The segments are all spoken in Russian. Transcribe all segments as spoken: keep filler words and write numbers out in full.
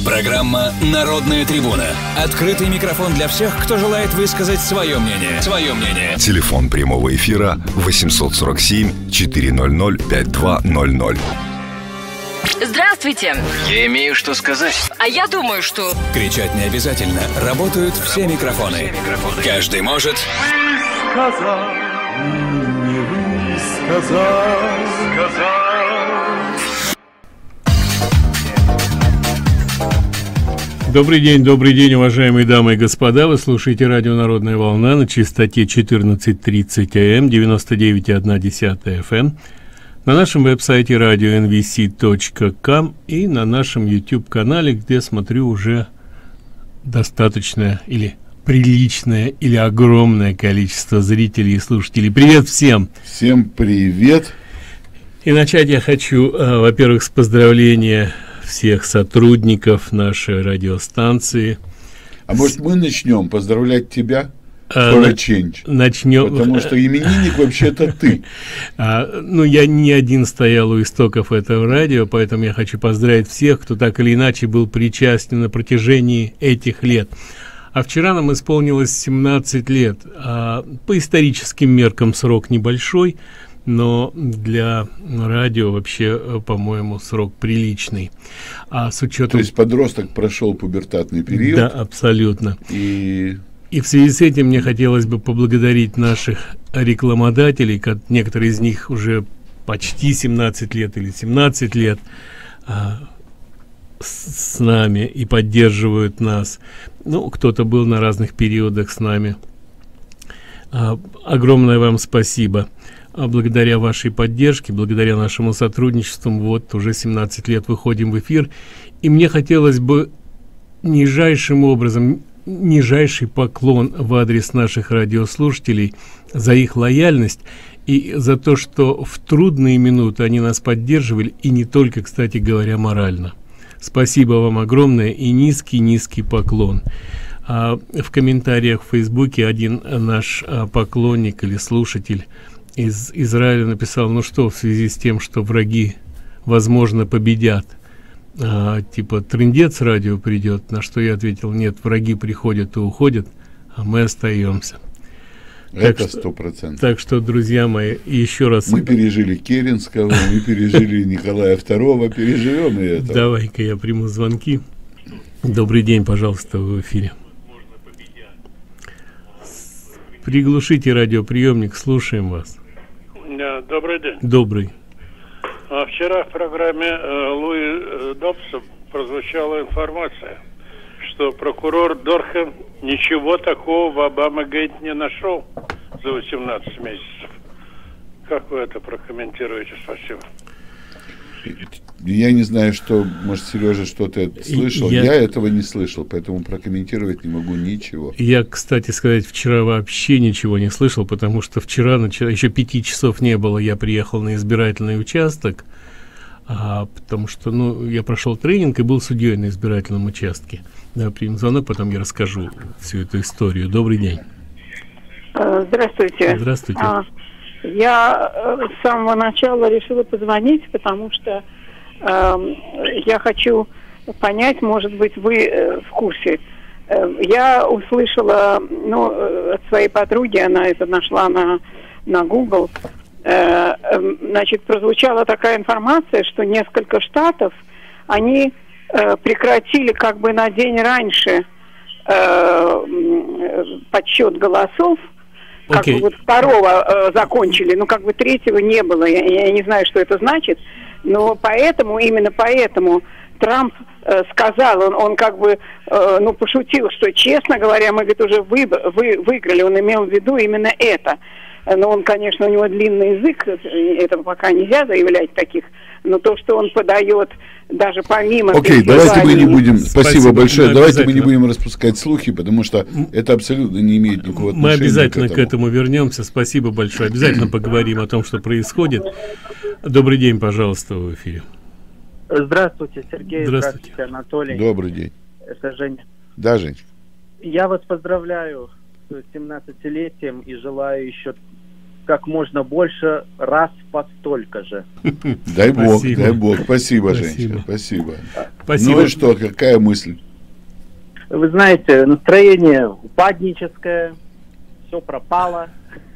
Программа «Народная трибуна». Открытый микрофон для всех, кто желает высказать свое мнение. Свое мнение. Телефон прямого эфира восемьсот сорок семь четыреста пятьдесят два ноль ноль. Здравствуйте. Я имею что сказать. А я думаю, что... Кричать не обязательно. Работают все микрофоны. Все микрофоны. Каждый может... Сказал, не вы сказал, сказал. Добрый день, добрый день, уважаемые дамы и господа. Вы слушаете радио «Народная волна» на частоте четырнадцать тридцать АМ, девяносто девять и одна десятая эф эм, на нашем веб-сайте радио эн ви си точка ком и на нашем YouTube-канале, где, смотрю, уже достаточное или приличное или огромное количество зрителей и слушателей. Привет всем! Всем привет! И начать я хочу, э, во-первых, с поздравления всех сотрудников нашей радиостанции. А может, мы начнем поздравлять тебя? А, на, начнем. Потому что именинник вообще-то ты. А, ну, я не один стоял у истоков этого радио, поэтому я хочу поздравить всех, кто так или иначе был причастен на протяжении этих лет. А вчера нам исполнилось семнадцать лет. А, по историческим меркам срок небольшой, но для радио вообще, по-моему, срок приличный. А с учетом... То есть подросток прошел пубертатный период? Да, абсолютно. И... И в связи с этим мне хотелось бы поблагодарить наших рекламодателей, как некоторые из них уже почти семнадцать лет или семнадцать лет а, с, с нами и поддерживают нас. Ну, кто-то был на разных периодах с нами. А, огромное вам спасибо. А благодаря вашей поддержке, благодаря нашему сотрудничеству, вот уже семнадцать лет выходим в эфир. И мне хотелось бы нижайшим образом, нижайший поклон в адрес наших радиослушателей за их лояльность и за то, что в трудные минуты они нас поддерживали, и не только, кстати говоря, морально. Спасибо вам огромное и низкий-низкий поклон. А в комментариях в Фейсбуке один наш а, поклонник или слушатель из Израиля написал: ну что, в связи с тем, что враги, возможно, победят, а, типа трындец радио придет, на что я ответил: нет, враги приходят и уходят, а мы остаемся. Это сто процентов. Так что, друзья мои, еще раз... Мы пережили Керенского, мы пережили Николая второго, переживем и это. Давай-ка я приму звонки. Добрый день, пожалуйста, в эфире. Приглушите радиоприемник, слушаем вас. Добрый день. Добрый. А вчера в программе э, Луи Добса прозвучала информация, что прокурор Дорхан ничего такого в Обама-гейт не нашел за восемнадцать месяцев. Как вы это прокомментируете? Спасибо. Я не знаю, что, может, Сережа что-то слышал. Я... Я... я этого не слышал, поэтому прокомментировать не могу ничего. Я, кстати сказать, вчера вообще ничего не слышал, потому что вчера, начало, еще пяти часов не было, я приехал на избирательный участок, а, потому что, ну, я прошел тренинг и был судьей на избирательном участке. Да, примем звонок, потом я расскажу всю эту историю. Добрый день. Здравствуйте. Здравствуйте. А, я с самого начала решила позвонить, потому что э, я хочу понять, может быть, вы э, в курсе. Э, я услышала, ну, от своей подруги, она это нашла на, на Google, э, э, значит, прозвучала такая информация, что несколько штатов, они э, прекратили как бы на день раньше э, подсчет голосов. Как okay. бы вот второго э, закончили, ну как бы третьего не было, я, я не знаю, что это значит, но поэтому, именно поэтому Трамп э, сказал, он, он как бы, э, ну пошутил, что, честно говоря, мы, говорит, уже вы, вы, выиграли, он имел в виду именно это. Но он, конечно, у него длинный язык, этого пока нельзя заявлять таких, но то, что он подает даже помимо... Окей, okay, давайте мы не будем... Спасибо, Спасибо большое. Давайте мы не будем распускать слухи, потому что это абсолютно не имеет никакого отношения. Мы обязательно к этому. к этому вернемся. Спасибо большое. Обязательно поговорим о том, что происходит. Добрый день, пожалуйста, в эфире. Здравствуйте, Сергей. Здравствуйте, Здравствуйте, Анатолий. Добрый день. Это Женя. Да, Жень. Я вас поздравляю с семнадцатилетием и желаю еще как можно больше, раз по столько же. Дай бог, дай бог. Спасибо, Женечка, спасибо. Ну и что, какая мысль? Вы знаете, настроение упадническое, все пропало.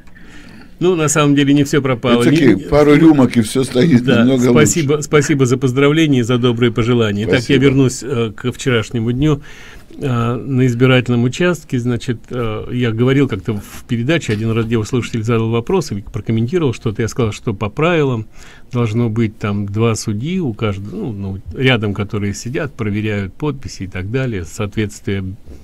Ну, на самом деле, не все пропало. Не, пару рюмок, и все стоит да, намного спасибо, лучше. Спасибо за поздравления и за добрые пожелания. Спасибо. Итак, я вернусь э, к вчерашнему дню. Э, на избирательном участке, значит, э, я говорил как-то в передаче, один радиослушатель задал вопрос и прокомментировал что-то. Я сказал, что по правилам должно быть там два судьи у каждого, ну, ну, рядом, которые сидят, проверяют подписи и так далее, соответствие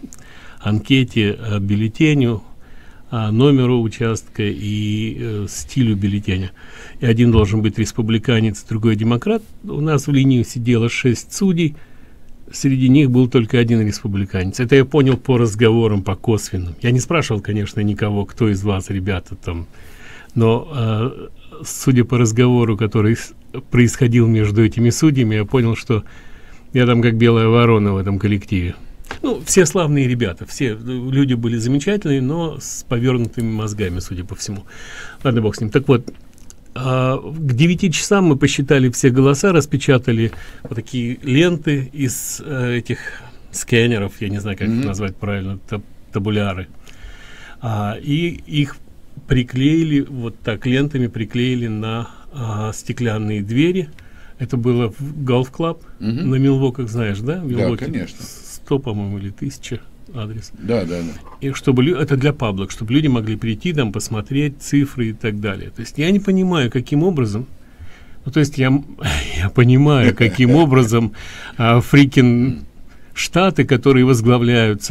анкете, э, бюллетеню, номеру участка и э, стилю бюллетеня. И один должен быть республиканец, другой демократ. У нас в линии сидело шесть судей, среди них был только один республиканец. Это я понял по разговорам, по косвенным. Я не спрашивал, конечно, никого, кто из вас, ребята, там. Но э, судя по разговору, который происходил между этими судьями, я понял, что я там как белая ворона в этом коллективе. Ну, все славные ребята, все люди были замечательные, но с повернутыми мозгами, судя по всему. Ладно, бог с ним. Так вот, а, к девяти часам мы посчитали все голоса, распечатали вот такие ленты из а, этих сканеров, я не знаю, как mm-hmm. их назвать правильно, таб табуляры. А, и их приклеили, вот так лентами приклеили на а, стеклянные двери. Это было в Голф-клаб mm-hmm. на Милвоках, знаешь, да? Да, конечно. сто, по-моему, или тысяча адрес. Да, да, да. И чтобы это для паблик, чтобы люди могли прийти там, посмотреть цифры и так далее. То есть я не понимаю, каким образом, ну, то есть я, я понимаю, каким образом а, фрикин штаты, которые возглавляются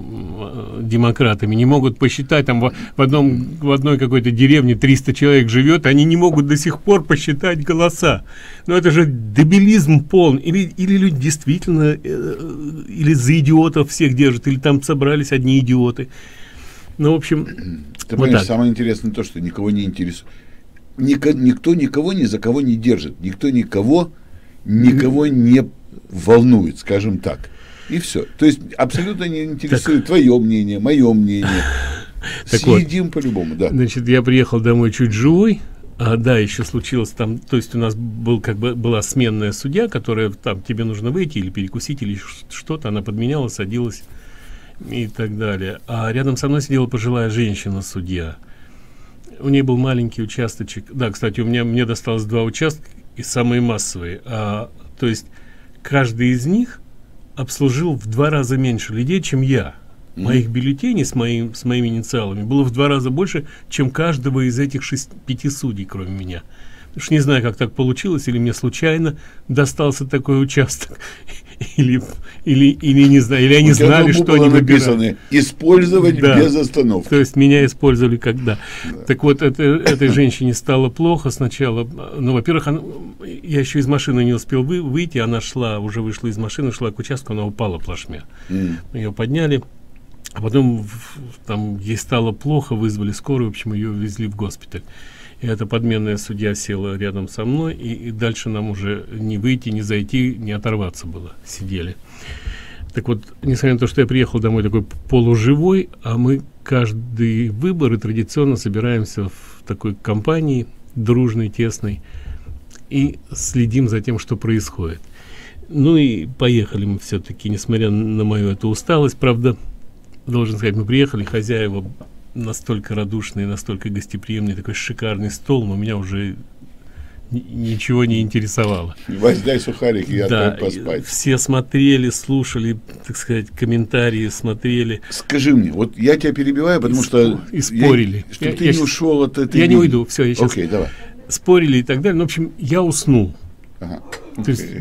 там демократами, не могут посчитать, там в, в, одном, в одной какой-то деревне триста человек живет, они не могут до сих пор посчитать голоса. Но это же дебилизм полный. Или, или люди действительно, э, или за идиотов всех держат, или там собрались одни идиоты. Ну, в общем, ты вот понимаешь, самое интересное то, что никого не интересует. Нико, никто никого ни за кого не держит. Никто никого, никого не волнует, скажем так. И все. То есть абсолютно не интересует так, твое мнение, мое мнение. Так съедим вот, по-любому, да. Значит, я приехал домой чуть живой. А, да, еще случилось там, то есть у нас был как бы была сменная судья, которая там тебе нужно выйти или перекусить или что-то, она подменяла, садилась и так далее. А рядом со мной сидела пожилая женщина-судья. У нее был маленький участочек. Да, кстати, у меня мне досталось два участка и самые массовые. А, то есть каждый из них обслужил в два раза меньше людей, чем я. Mm-hmm. Моих бюллетеней с, моим, с моими инициалами было в два раза больше, чем каждого из этих шести, пяти судей, кроме меня. Потому что не знаю, как так получилось, или мне случайно достался такой участок, или, или, или не знаю, или они знали, что они написаны. Использовать да. без остановки. То есть меня использовали когда. Да. Так вот, это, этой женщине стало плохо сначала. Ну, во-первых, она, я еще из машины не успел вы, выйти, она шла, уже вышла из машины, шла к участку, она упала плашмя. Mm. Ее подняли, а потом там ей стало плохо, вызвали скорую, в общем, ее везли в госпиталь. И эта подменная судья села рядом со мной, и, и дальше нам уже не выйти, не зайти, не оторваться было. Сидели. Так вот, несмотря на то, что я приехал домой такой полуживой, а мы каждый выбор и традиционно собираемся в такой компании, дружной, тесной, и следим за тем, что происходит. Ну и поехали мы все-таки, несмотря на мою эту усталость. Правда, должен сказать, мы приехали, хозяева настолько радушный, настолько гостеприимный, такой шикарный стол, но меня уже ничего не интересовало. Возьдай сухарики и да, отдай поспать. Все смотрели, слушали, так сказать, комментарии, смотрели. Скажи мне, вот я тебя перебиваю, потому и что... И спорили. Я, чтобы я, ты я не ушел от этой... Я не уйду, все, я сейчас... Окей, давай. Спорили и так далее, ну, в общем, я уснул. Ага. То есть,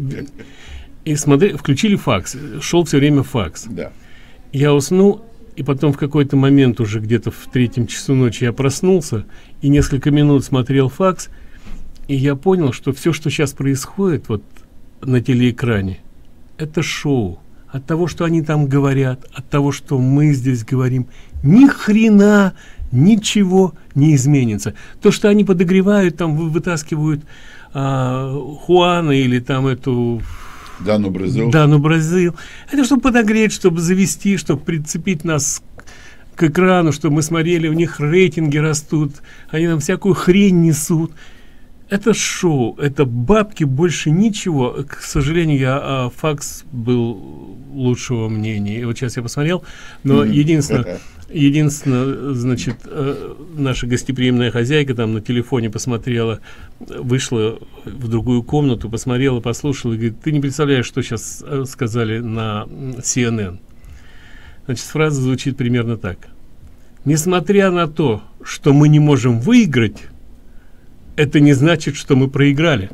и смотри, включили факс, шел все время факс. Да. Я уснул, и потом в какой-то момент уже где-то в третьем часу ночи я проснулся и несколько минут смотрел факс, и я понял, что все, что сейчас происходит вот на телеэкране, это шоу. От того, что они там говорят, от того, что мы здесь говорим, ни хрена ничего не изменится. То, что они подогревают, там вытаскивают а, Хуана или там эту... Дану Бразил. Дану Бразил. Это чтобы подогреть, чтобы завести, чтобы прицепить нас к экрану, чтобы мы смотрели, у них рейтинги растут, они нам всякую хрень несут. Это шоу, это бабки, больше ничего. К сожалению, я а, Факс был лучшего мнения. И вот сейчас я посмотрел, но mm-hmm. единственное, единственное, значит, э, наша гостеприимная хозяйка там на телефоне посмотрела, вышла в другую комнату, посмотрела, послушала и говорит: ты не представляешь, что сейчас сказали на си эн эн. Значит, фраза звучит примерно так: несмотря на то, что мы не можем выиграть, это не значит, что мы проиграли.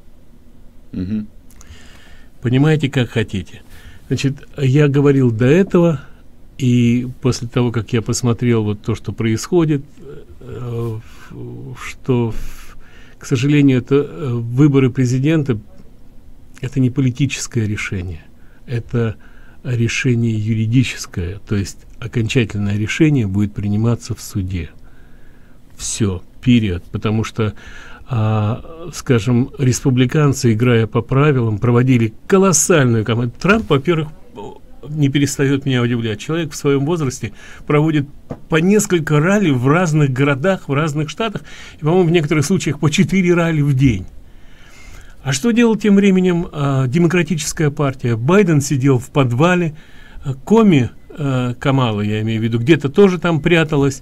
Угу. Понимаете, как хотите. Значит, я говорил до этого, и после того, как я посмотрел вот то, что происходит, э, что, к сожалению, это э, выборы президента, это не политическое решение, это решение юридическое, то есть окончательное решение будет приниматься в суде. Все. Период, потому что, а, скажем, республиканцы, играя по правилам, проводили колоссальную кампанию. Трамп, во-первых, не перестает меня удивлять. Человек в своем возрасте проводит по несколько ралли в разных городах, в разных штатах, и, по-моему, в некоторых случаях по четыре ралли в день. А что делала тем временем а, демократическая партия? Байден сидел в подвале, а, Коми, а, Камала, я имею в виду, где-то тоже там пряталась,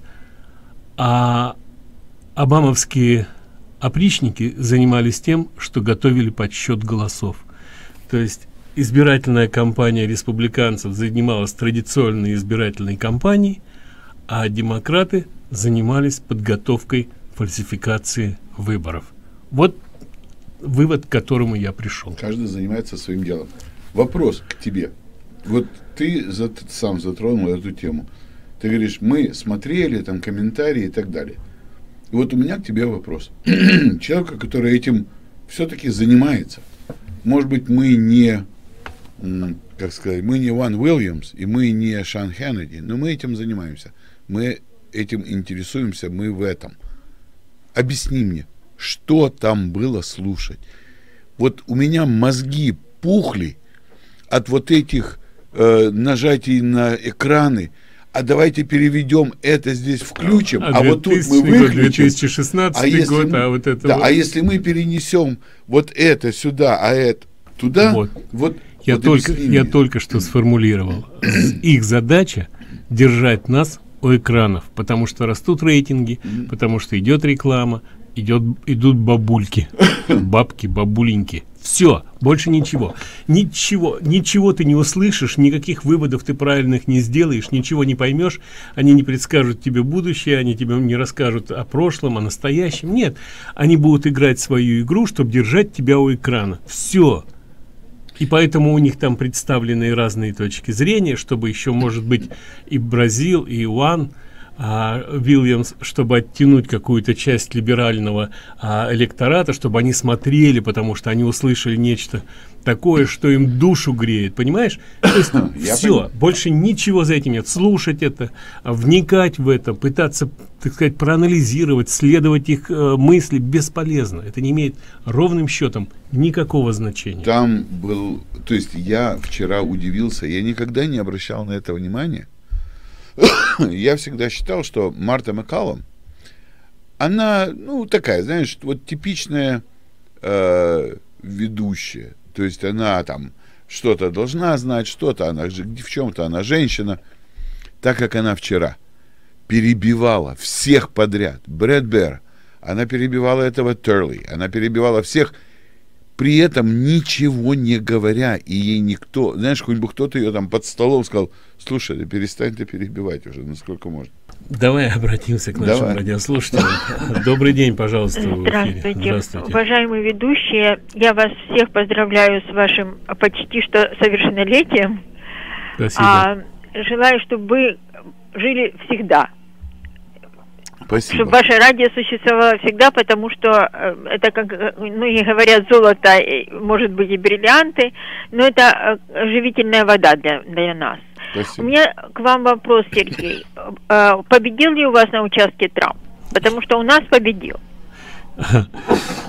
а обамовские опричники занимались тем, что готовили подсчет голосов. То есть избирательная кампания республиканцев занималась традиционной избирательной кампанией, а демократы занимались подготовкой фальсификации выборов. Вот вывод, к которому я пришел. Каждый занимается своим делом. Вопрос к тебе. Вот ты за, сам затронул эту тему. Ты говоришь, мы смотрели там комментарии и так далее. И вот у меня к тебе вопрос. Человека, который этим все-таки занимается. Может быть, мы не, как сказать, мы не Ван Уильямс, и мы не Шон Хеннеди, но мы этим занимаемся. Мы этим интересуемся, мы в этом. Объясни мне, что там было слушать? Вот у меня мозги пухли от вот этих э, нажатий на экраны. А давайте переведем это здесь, включим, а, а вот тут мы выключим. две тысячи шестнадцатый а год, мы, а вот это да, вот. А если мы перенесем вот это сюда, а это туда, вот, вот я, вот только, я только что сформулировал. Их задача держать нас у экранов, потому что растут рейтинги, потому что идет реклама, идет, идут бабульки, бабки, бабуленьки. Все, больше ничего. Ничего, ничего ты не услышишь, никаких выводов ты правильных не сделаешь, ничего не поймешь, они не предскажут тебе будущее, они тебе не расскажут о прошлом, о настоящем. Нет, они будут играть свою игру, чтобы держать тебя у экрана. Все. И поэтому у них там представлены разные точки зрения, чтобы еще, может быть, и Бразил, и Уан, а, Вильямс, чтобы оттянуть какую-то часть либерального а, электората, чтобы они смотрели, потому что они услышали нечто такое, что им душу греет, понимаешь? То есть все, больше ничего за этим нет. Слушать это, вникать в это, пытаться, так сказать, проанализировать, следовать их э, мысли бесполезно. Это не имеет ровным счетом никакого значения. Там был, то есть я вчера удивился, я никогда не обращал на это внимания. Я всегда считал, что Марта Маккаллум, она, ну, такая, знаешь, вот типичная э, ведущая. То есть она там что-то должна знать, что-то, она же в чем-то она женщина. Так как она вчера перебивала всех подряд, Брэд Бэр, она перебивала этого Терли, она перебивала всех, при этом ничего не говоря, и ей никто, знаешь, хоть бы кто-то ее там под столом сказал: слушай, да перестань ты перебивать уже, насколько можно. Давай обратимся к нашим Давай. радиослушателям. Добрый день, пожалуйста. Здравствуйте. Здравствуйте, уважаемые ведущие. Я вас всех поздравляю с вашим почти что совершеннолетием. Спасибо. А, желаю, чтобы вы жили всегда. Спасибо. Чтобы ваше радио существовало всегда, потому что это, как многие говорят, золото, может быть, и бриллианты, но это живительная вода для, для нас. Спасибо. У меня к вам вопрос, Сергей. Победил ли у вас на участке Трамп? Потому что у нас победил.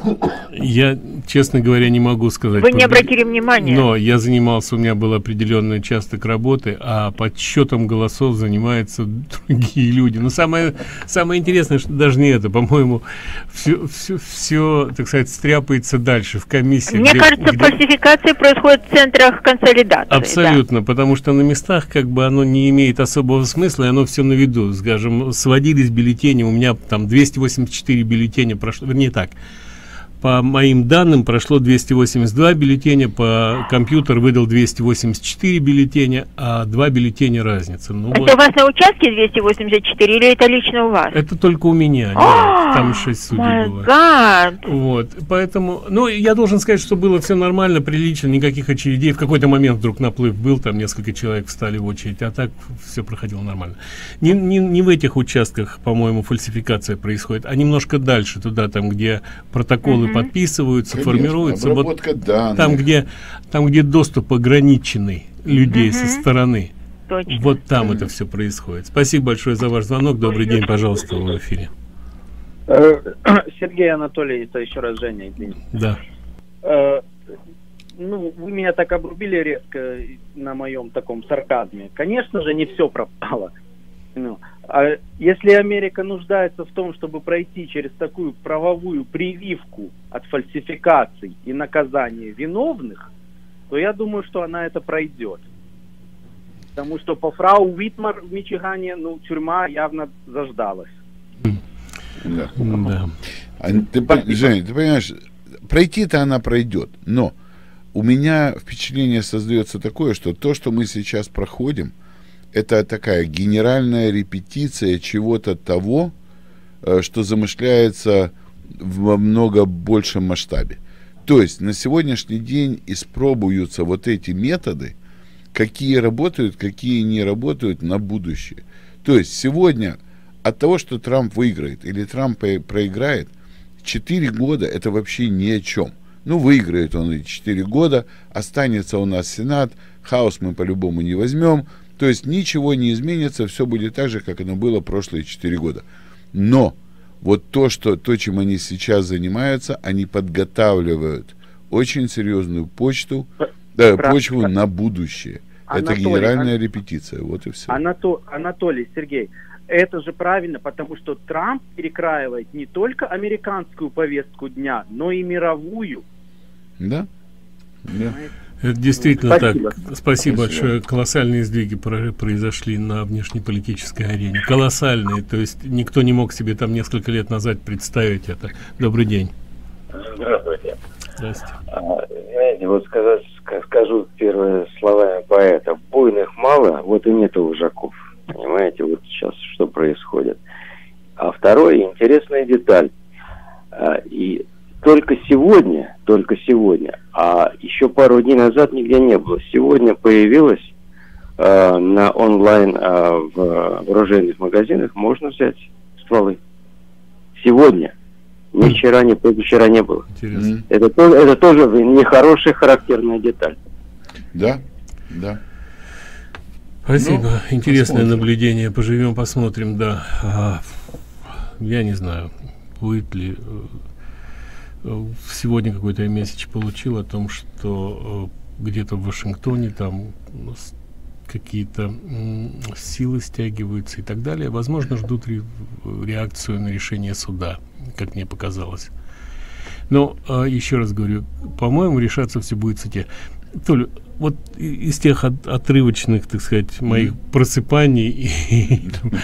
Я, честно говоря, не могу сказать. Вы не обратили внимания? Но я занимался, у меня был определенный участок работы, а подсчетом голосов занимаются другие люди. Но самое, самое интересное, что даже не это, по-моему, все, все, все, так сказать, стряпается дальше в комиссии. Мне где, кажется, где... фальсификация происходит в центрах консолидации. Абсолютно, да. Потому что на местах как бы оно не имеет особого смысла, и оно все на виду. Скажем, сводились бюллетени, у меня там двести восемьдесят четыре бюллетеня прошло, вернее так. По моим данным прошло двести восемьдесят два бюллетеня, по компьютер выдал двести восемьдесят четыре бюллетеня, а два бюллетеня разница. Ну, это вот. У вас на участке двести восемьдесят четыре или это лично у вас? Это только у меня, нет, там шесть судей было. God. Вот, поэтому, ну, я должен сказать, что было все нормально, прилично, никаких очередей. В какой-то момент вдруг наплыв был, там несколько человек встали в очередь, а так все проходило нормально. Не, не, не в этих участках, по-моему, фальсификация происходит, а немножко дальше, туда, там, где протоколы mm-hmm. подписываются, конечно, формируются. Вот там, где, там, где доступ ограниченный людей mm-hmm. со стороны. Точно. Вот там mm-hmm. это все происходит. Спасибо большое за ваш звонок. Добрый день, пожалуйста, в эфире. Сергей Анатольевич, это еще раз Женя, извините. Да. Ну, вы меня так обрубили резко на моем таком сарказме. Конечно же, не все пропало. Ну, а если Америка нуждается в том, чтобы пройти через такую правовую прививку от фальсификаций и наказания виновных, то я думаю, что она это пройдет. Потому что по фрау Уитмар в Мичигане, ну, тюрьма явно заждалась. Да. Да. А ты, Женя, ты понимаешь, пройти-то она пройдет, но у меня впечатление создается такое, что то, что мы сейчас проходим, это такая генеральная репетиция чего-то того, что замышляется в много большем масштабе. То есть на сегодняшний день испробуются вот эти методы, какие работают, какие не работают на будущее. То есть сегодня от того, что Трамп выиграет или Трамп проиграет, четыре года это вообще ни о чем. Ну, выиграет он эти четыре года, останется у нас Сенат, хаос мы по-любому не возьмем. То есть ничего не изменится, все будет так же, как оно было прошлые четыре года. Но вот то, что, то, чем они сейчас занимаются, они подготавливают очень серьезную почту, да, почву Про... на будущее. Анатолий, это генеральная Ан... репетиция, вот и все. Анато... Анатолий, Сергей, это же правильно, потому что Трамп перекраивает не только американскую повестку дня, но и мировую. Да? Да. Это действительно Спасибо. так. Спасибо, Спасибо большое. Колоссальные сдвиги произошли на внешнеполитической арене. Колоссальные. То есть никто не мог себе там несколько лет назад представить это. Добрый день. Здравствуйте. Здравствуйте. А, знаете, вот сказать, скажу первые слова поэта. Буйных мало, вот и нету вожаков. Понимаете, вот сейчас что происходит. А второе, интересная деталь. А, и Только сегодня, только сегодня, а еще пару дней назад нигде не было. Сегодня появилось э, на онлайн э, в оружейных магазинах, можно взять стволы. Сегодня. Ни вчера, ни позавчера не было. Интересно. Это, тоже, это тоже нехорошая характерная деталь. Да, да. Спасибо. Ну, интересное посмотрим. наблюдение. Поживем, посмотрим, да. А, я не знаю, будет ли... Сегодня какой-то месседж получил о том, что э, где-то в Вашингтоне там какие-то м, силы стягиваются и так далее. Возможно, ждут ре, реакцию на решение суда, как мне показалось. Но э, еще раз говорю, по-моему, решаться все будет в суде. Толя, вот из тех от, отрывочных, так сказать, моих mm. просыпаний и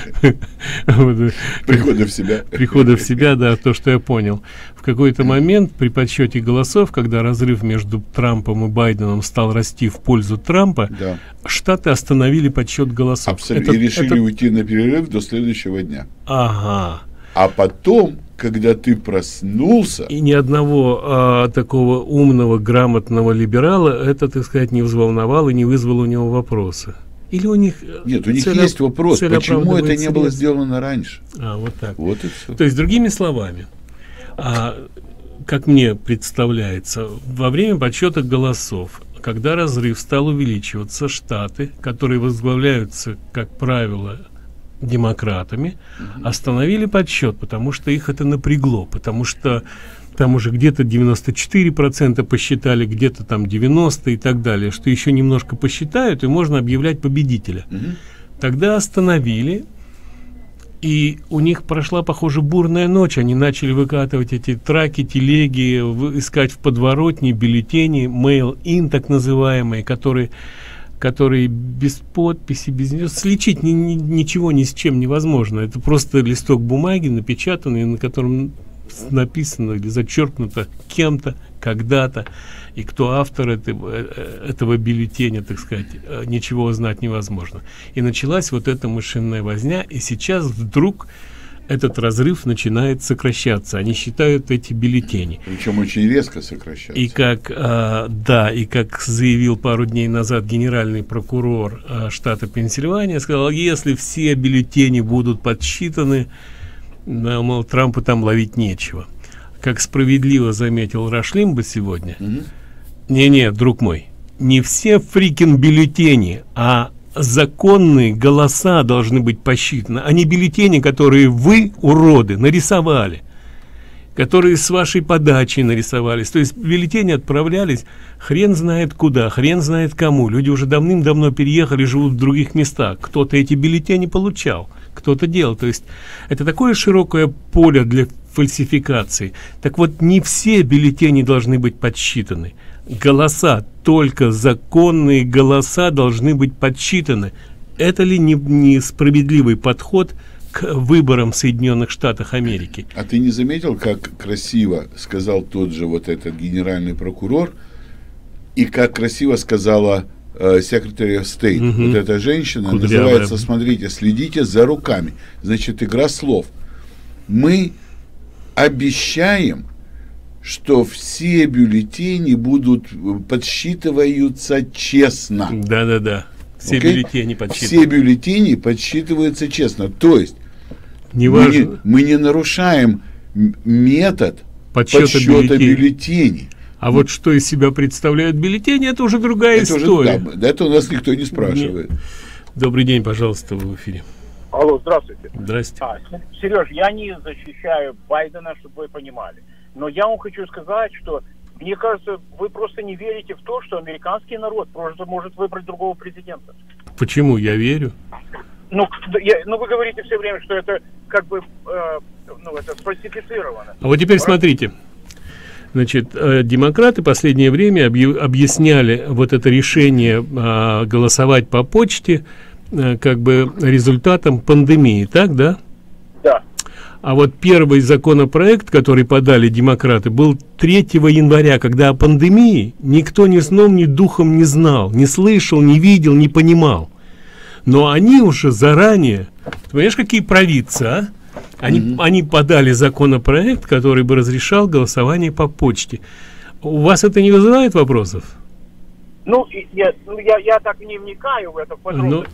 прихода в себя, прихода в себя, да, то, что я понял. В какой-то момент при подсчете голосов, когда разрыв между Трампом и Байденом стал расти в пользу Трампа, да. Штаты остановили подсчет голосов. Абсолютно. И решили уйти на перерыв до следующего дня. Ага. А потом, когда ты проснулся... И ни одного а, такого умного, грамотного либерала это, так сказать, не взволновало и не вызвало у него вопросы. Или у них... Нет, у них цель, есть вопрос, почему это не было интерес? сделано раньше. А, вот так. Вот и все. То есть, другими словами, а, как мне представляется, во время подсчета голосов, когда разрыв стал увеличиваться, штаты, которые возглавляются, как правило, демократами, угу. остановили подсчет, потому что их это напрягло, потому что там уже где-то девяносто четыре процента посчитали, где-то там девяносто и так далее, что еще немножко посчитают, и можно объявлять победителя. Угу. Тогда остановили, и у них прошла, похоже, бурная ночь. Они начали выкатывать эти траки, телеги, в, искать в подворотне бюллетени, mail-in так называемые, которые, которые без подписи, без нее сличить ни, ни, ничего ни с чем невозможно. Это просто листок бумаги, напечатанный, на котором написано или зачеркнуто кем-то, когда-то, и кто автор этого, этого бюллетеня, так сказать, ничего узнать невозможно. И началась вот эта мышиная возня, и сейчас вдруг этот разрыв начинает сокращаться. Они считают эти бюллетени. Причем очень резко сокращаться. И как, а, да, и как заявил пару дней назад генеральный прокурор а, штата Пенсильвания, сказал, если все бюллетени будут подсчитаны, да, мол, Трампу там ловить нечего. Как справедливо заметил Раш Лимбо сегодня, не-не, mm-hmm. друг мой, не все фрикин бюллетени, а законные голоса должны быть посчитаны, а не бюллетени, которые вы, уроды, нарисовали, которые с вашей подачей нарисовались. То есть бюллетени отправлялись хрен знает куда, хрен знает кому. Люди уже давным-давно переехали, живут в других местах. Кто-то эти бюллетени получал, кто-то делал. То есть это такое широкое поле для фальсификации. Так вот, не все бюллетени должны быть подсчитаны. Голоса, только законные голоса должны быть подсчитаны. Это ли не, не справедливый подход к выборам в Соединенных Штатах Америки? А ты не заметил, как красиво сказал тот же вот этот генеральный прокурор, и как красиво сказала Secretary of State, угу. вот эта женщина, Кудрявая. Называется, смотрите, следите за руками. Значит, игра слов. Мы обещаем, что все бюллетени будут подсчитываются честно. Да-да-да. Все okay? бюллетени подсчитываются. Все бюллетени подсчитываются честно. То есть не мы, не, мы не нарушаем метод подсчета, подсчета бюллетеней. бюллетеней. А вот что из себя представляют бюллетени, это уже другая это история. Уже, да, это у нас никто не спрашивает. Нет. Добрый день, пожалуйста, вы в эфире. Алло, здравствуйте. Здрасте. А, Сереж, я не защищаю Байдена, чтобы вы понимали. Но я вам хочу сказать, что мне кажется, вы просто не верите в то, что американский народ просто может выбрать другого президента. Почему? Я верю. Ну, я, ну вы говорите все время, что это как бы э, ну, это сфальсифицировано. А вот теперь Правильно? Смотрите. Значит, э, демократы в последнее время объ, объясняли вот это решение э, голосовать по почте э, как бы результатом пандемии, так, да? Да. А вот первый законопроект, который подали демократы, был третьего января, когда о пандемии никто ни сном, ни духом не знал, не слышал, не видел, не понимал. Но они уже заранее, ты понимаешь, какие провидцы, а? Они, mm-hmm. они подали законопроект, который бы разрешал голосование по почте. У вас это не вызывает вопросов? Ну, я, я, я так не вникаю в это подробности.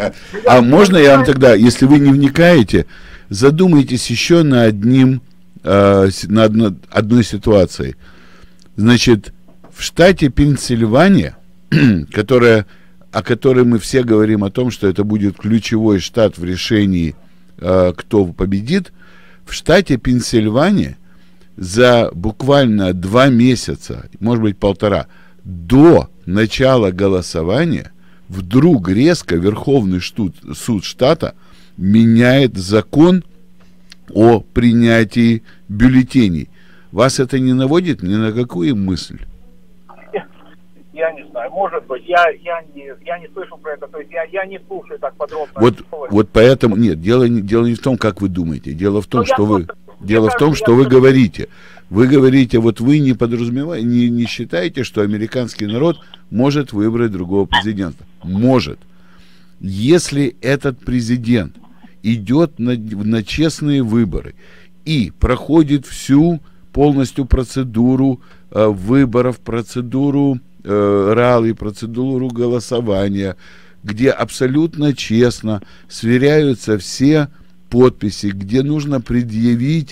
А можно я вам тогда, если вы не вникаете, задумайтесь еще на одним, э, на одно, одной ситуации. Значит, в штате Пенсильвания, которая, о которой мы все говорим о том, что это будет ключевой штат в решении, э, кто победит, в штате Пенсильвания за буквально два месяца, может быть полтора, до начала голосования вдруг резко Верховный суд, суд штата меняет закон о принятии бюллетеней. Вас это не наводит ни на какую мысль? Я, я не знаю, может быть, я, я, не, я не слышал про это, то есть я, я не слушаю так подробно. Вот, вот поэтому, нет, дело не, дело не в том, как вы думаете, дело в том, Но что вы, просто, дело в том, что вы говорите. Вы говорите, вот вы не подразумеваете, не, не считаете, что американский народ может выбрать другого президента. Может. Если этот президент идет на, на честные выборы и проходит всю полностью процедуру э, выборов, процедуру э, ралли, процедуру голосования, где абсолютно честно сверяются все подписи, где нужно предъявить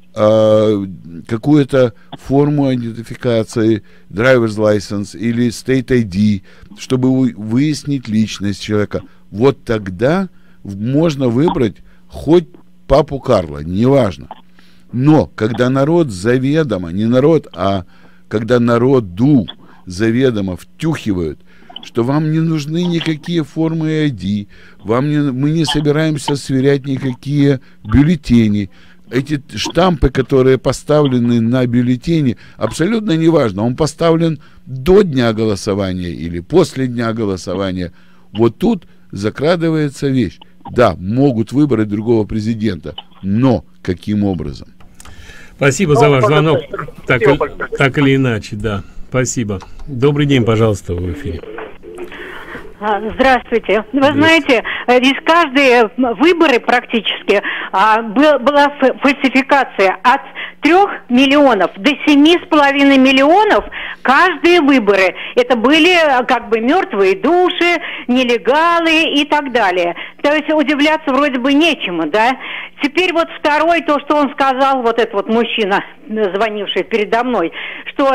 э, какую-то форму идентификации, driver's license или state ай ди, чтобы выяснить личность человека. Вот тогда можно выбрать хоть папу Карла, неважно. Но когда народ заведомо, не народ, а когда народу заведомо втюхивают, что вам не нужны никакие формы ай ди, вам не, мы не собираемся сверять никакие бюллетени. Эти штампы, которые поставлены на бюллетени, абсолютно неважно, он поставлен до дня голосования или после дня голосования. Вот тут закрадывается вещь. Да, могут выбрать другого президента, но каким образом? Спасибо за ваш звонок. Так, так или иначе, да. Спасибо. Добрый день, пожалуйста, в эфире. Здравствуйте. Вы знаете, ведь каждые выборы практически а, был, была фальсификация от трех миллионов до семи с половиной миллионов. Каждые выборы это были как бы мертвые души, нелегалы и так далее. То есть удивляться вроде бы нечему, да. Теперь вот второй, то, что он сказал, вот этот вот мужчина, звонивший передо мной, что,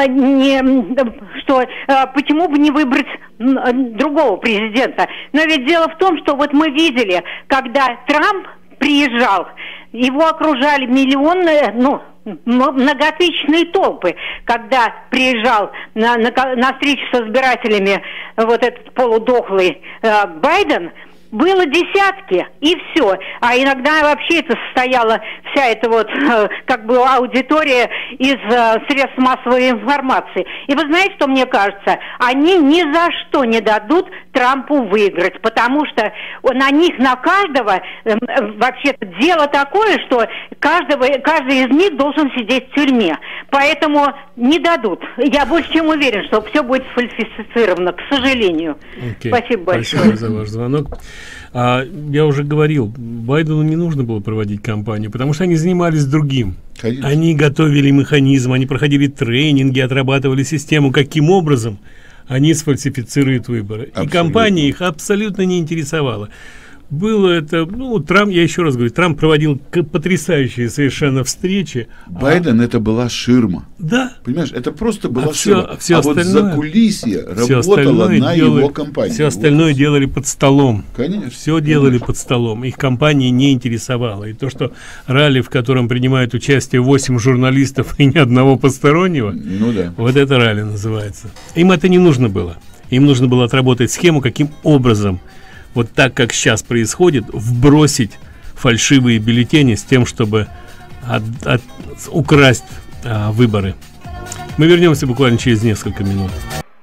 не, что почему бы не выбрать другого президента. Но ведь дело в том, что вот мы видели, когда Трамп приезжал, его окружали миллионные, ну, многотысячные толпы, когда приезжал на, на, на встречу с избирателями вот этот полудохлый э, Байден, было десятки, и все. А иногда вообще это состояла вся эта вот э, как бы аудитория из э, средств массовой информации. И вы знаете, что мне кажется? Они ни за что не дадут Трампу выиграть, потому что на них, на каждого, э, вообще-то дело такое, что каждого, каждый из них должен сидеть в тюрьме. Поэтому не дадут. Я больше чем уверен, что все будет сфальсифицировано, к сожалению. Okay. Спасибо большое. Спасибо за ваш звонок. А, я уже говорил, Байдену не нужно было проводить кампанию, потому что они занимались другим. Конечно. Они готовили механизм, они проходили тренинги, отрабатывали систему, каким образом они сфальсифицируют выборы. Абсолютно. И кампания их абсолютно не интересовала. Было это, ну, Трамп, я еще раз говорю, Трамп проводил потрясающие совершенно встречи. Байден а... это была ширма. Да. Понимаешь, это просто была а ширма. Все, все а вот за кулисье работала на делали, его компании. Все остальное вот. делали под столом. Конечно. Все делали конечно. под столом. Их компания не интересовала. И то, что ралли, в котором принимают участие восемь журналистов и ни одного постороннего, ну, да. вот это ралли называется. Им это не нужно было. Им нужно было отработать схему, каким образом вот так, как сейчас происходит, вбросить фальшивые бюллетени с тем, чтобы от, от, украсть а, выборы. Мы вернемся буквально через несколько минут.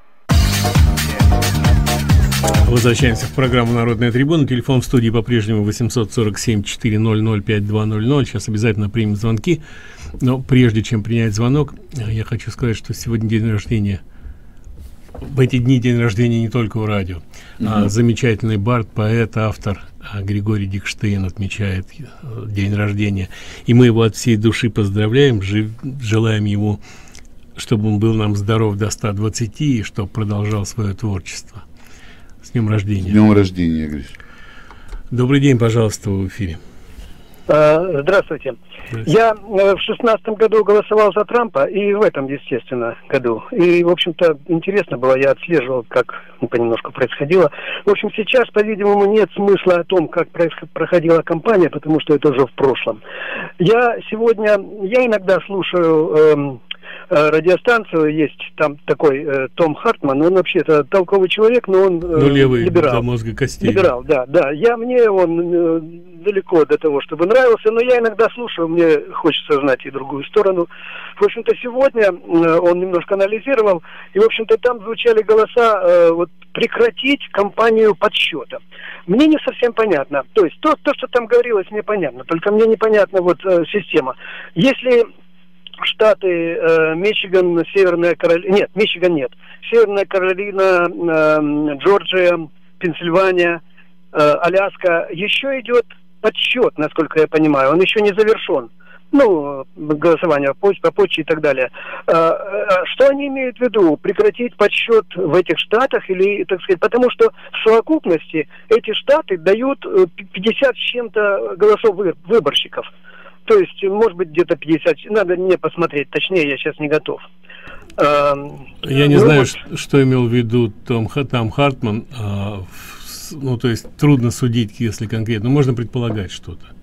Возвращаемся в программу «Народная трибуна». Телефон в студии по-прежнему восемьсот сорок семь четыреста пятьдесят два ноль ноль. Сейчас обязательно примем звонки. Но прежде чем принять звонок, я хочу сказать, что сегодня день рождения. В эти дни день рождения не только у радио. Mm-hmm. а, замечательный бард, поэт, автор а, Григорий Дикштейн отмечает а, день рождения. И мы его от всей души поздравляем, жив, желаем ему, чтобы он был нам здоров до ста двадцати и чтобы продолжал свое творчество. С днем рождения. С днем рождения, Гриш. Добрый день, пожалуйста, в эфире. Здравствуйте. Я в шестнадцатом году голосовал за Трампа, и в этом, естественно, году. И, в общем-то, интересно было, я отслеживал, как ну, понемножку происходило. В общем, сейчас, по-видимому, нет смысла о том, как проходила кампания, потому что это уже в прошлом. Я сегодня, я иногда слушаю... Эм, радиостанцию, есть там такой э, Том Хартман, он вообще-то толковый человек, но он э, ну, левый, либерал. До мозга костей. Либерал, да, да. Я, мне он э, далеко до того, чтобы нравился, но я иногда слушаю, мне хочется знать и другую сторону. В общем-то, сегодня э, он немножко анализировал, и, в общем-то, там звучали голоса э, вот, прекратить кампанию подсчета. Мне не совсем понятно. То есть, то, то что там говорилось, мне понятно, только мне непонятна вот э, система. Если штаты э, Мичиган, Северная Каролина... Нет, Мичиган нет. Северная Каролина, э, Джорджия, Пенсильвания, э, Аляска. Еще идет подсчет, насколько я понимаю. Он еще не завершен. Ну, голосование по, по почте и так далее. Э, э, что они имеют в виду? Прекратить подсчет в этих штатах? Или, так сказать, потому что в совокупности эти штаты дают пятьдесят с чем-то голосов выборщиков. То есть, может быть, где-то пятьдесят. Надо мне посмотреть, точнее, я сейчас не готов. Я не ну, знаю, вот. что имел в виду Том, Том Хартман. А, ну, то есть, трудно судить, если конкретно. Можно предполагать что-то.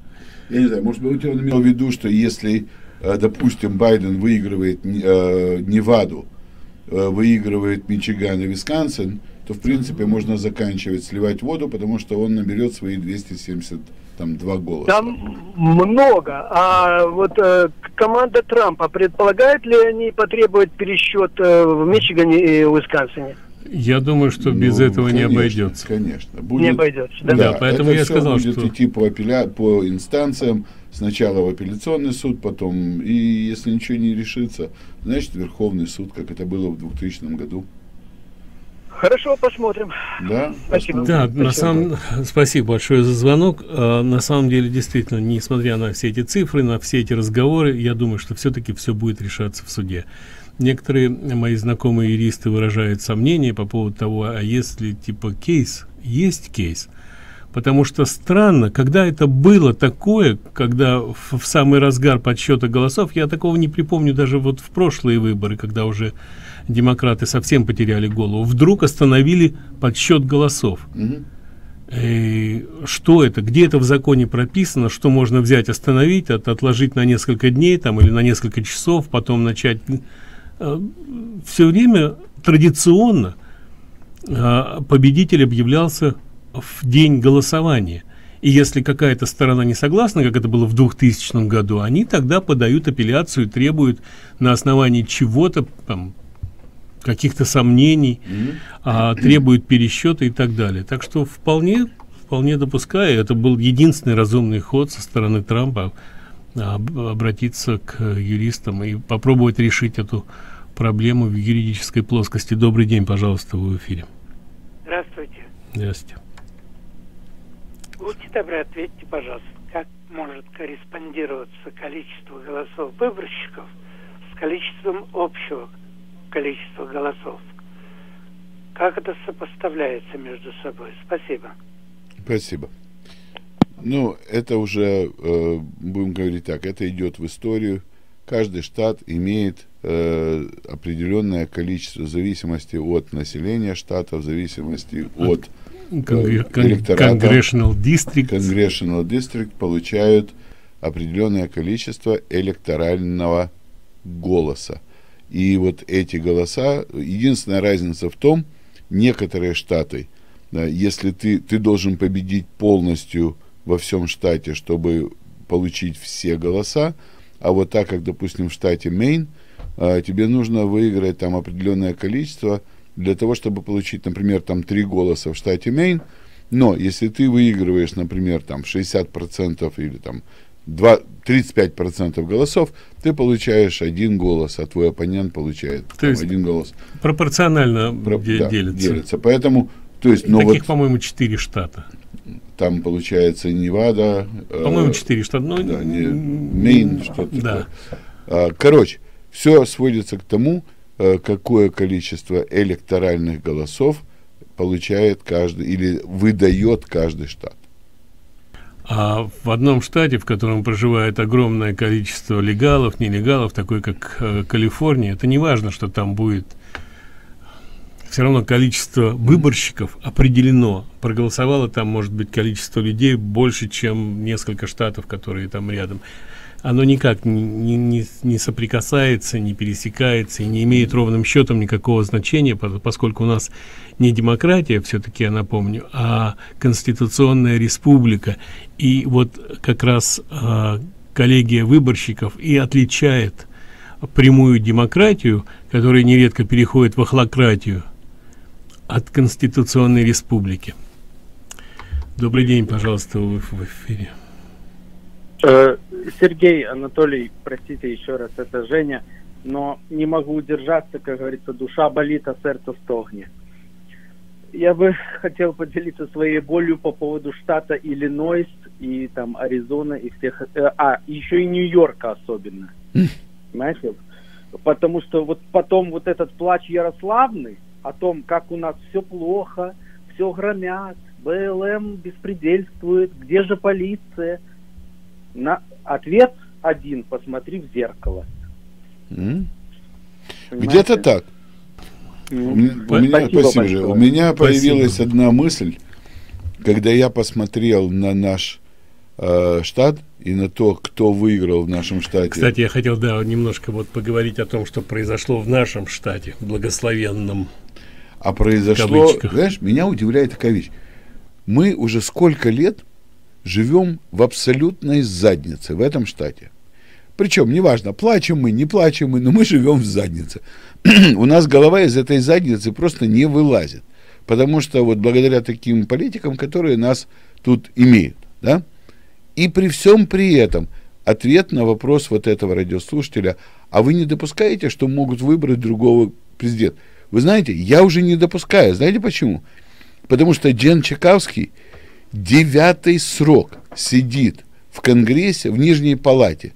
Я не знаю, может быть, он имел в виду, что если, допустим, Байден выигрывает Неваду, выигрывает Мичиган и Висконсин, то, в принципе, можно заканчивать сливать воду, потому что он наберет свои двести семьдесят два голоса. Там много. А вот э, команда Трампа, предполагает ли они потребовать пересчет э, в Мичигане и Уисконсине? Я думаю, что без ну, этого конечно, не обойдется. Конечно. Будет, не обойдется. Да, да, поэтому это я все сказал, будет что... идти по, апелля... по инстанциям. Сначала в апелляционный суд, потом, и если ничего не решится, значит, Верховный суд, как это было в двухтысячном году. Хорошо, посмотрим. Да, спасибо. Да, спасибо. На самом... спасибо большое за звонок. А, на самом деле, действительно, несмотря на все эти цифры, на все эти разговоры, я думаю, что все-таки все будет решаться в суде. Некоторые мои знакомые юристы выражают сомнения по поводу того, а если типа кейс, есть кейс. Потому что странно, когда это было такое, когда в, в самый разгар подсчета голосов, я такого не припомню даже вот в прошлые выборы, когда уже демократы совсем потеряли голову, вдруг остановили подсчет голосов. Mm-hmm. И что это? Где это в законе прописано, что можно взять, остановить, от, отложить на несколько дней там, или на несколько часов, потом начать? Все время традиционно победитель объявлялся в день голосования. И если какая-то сторона не согласна, как это было в двухтысячном году, они тогда подают апелляцию, требуют на основании чего-то, там, каких-то сомнений, mm-hmm. а, требуют пересчета и так далее. Так что вполне, вполне допускаю, это был единственный разумный ход со стороны Трампа а, обратиться к юристам и попробовать решить эту проблему в юридической плоскости. Добрый день, пожалуйста, вы в эфире. Здравствуйте. Здравствуйте. Будьте добры, ответьте, пожалуйста, как может корреспондироваться количество голосов выборщиков с количеством общего количества голосов? Как это сопоставляется между собой? Спасибо. Спасибо. Ну, это уже, э, будем говорить так, это идет в историю. Каждый штат имеет э, определенное количество в зависимости от населения штата, в зависимости от Конгр... электората. Congressional District. Congressional District получают определенное количество электорального голоса. И вот эти голоса, единственная разница в том, некоторые штаты, да, если ты, ты должен победить полностью во всем штате, чтобы получить все голоса, а вот так как, допустим, в штате Мэйн, а, тебе нужно выиграть там определенное количество для того, чтобы получить, например, там три голоса в штате Мэйн. Но если ты выигрываешь, например, там шестьдесят процентов или там тридцать пять процентов голосов, ты получаешь один голос, а твой оппонент получает то есть один голос. Пропорционально Про, де- да, делится. делится. Поэтому, то есть, но таких, вот, по-моему, четыре штата. Там получается Невада. По-моему, четыре э, штата. Ну, да, не, Мэйн, что-то да. такое. Короче, все сводится к тому, какое количество электоральных голосов получает каждый или выдает каждый штат. А в одном штате, в котором проживает огромное количество легалов, нелегалов, такой как э, Калифорния, это не важно, что там будет. Все равно количество выборщиков определено. Проголосовало там, может быть, количество людей больше, чем несколько штатов, которые там рядом. Оно никак не, не, не соприкасается, не пересекается и не имеет ровным счетом никакого значения, поскольку у нас не демократия, все-таки я напомню, а конституционная республика. И вот как раз а, коллегия выборщиков и отличает прямую демократию, которая нередко переходит в охлократию, от конституционной республики. Добрый день, пожалуйста, вы в эфире. Сергей, Анатолий, простите еще раз, это Женя, но не могу удержаться, как говорится, душа болит, а сердце стогнет. Я бы хотел поделиться своей болью по поводу штата Иллинойс и там Аризона и всех, а еще и Нью-Йорка особенно, понимаете? Потому что вот потом вот этот плач Ярославны о том, как у нас все плохо, все громят, БЛМ беспредельствует, где же полиция? На ответ один: посмотри в зеркало. Mm. Где-то так. Mm. У меня, у меня, спасибо, спасибо же. У меня появилась спасибо. одна мысль, когда я посмотрел на наш э, штат и на то, кто выиграл в нашем штате. Кстати, я хотел, да, немножко вот поговорить о том, что произошло в нашем штате, благословенном. А произошло, знаешь, меня удивляет такая вещь. Мы уже сколько лет живем в абсолютной заднице в этом штате. Причем, неважно, плачем мы, не плачем мы, но мы живем в заднице. У нас голова из этой задницы просто не вылазит. Потому что вот благодаря таким политикам, которые нас тут имеют, да? И при всем при этом ответ на вопрос вот этого радиослушателя: а вы не допускаете, что могут выбрать другого президента? Вы знаете, я уже не допускаю. Знаете почему? Потому что Джен Чекавский девятый срок сидит в Конгрессе, в Нижней Палате,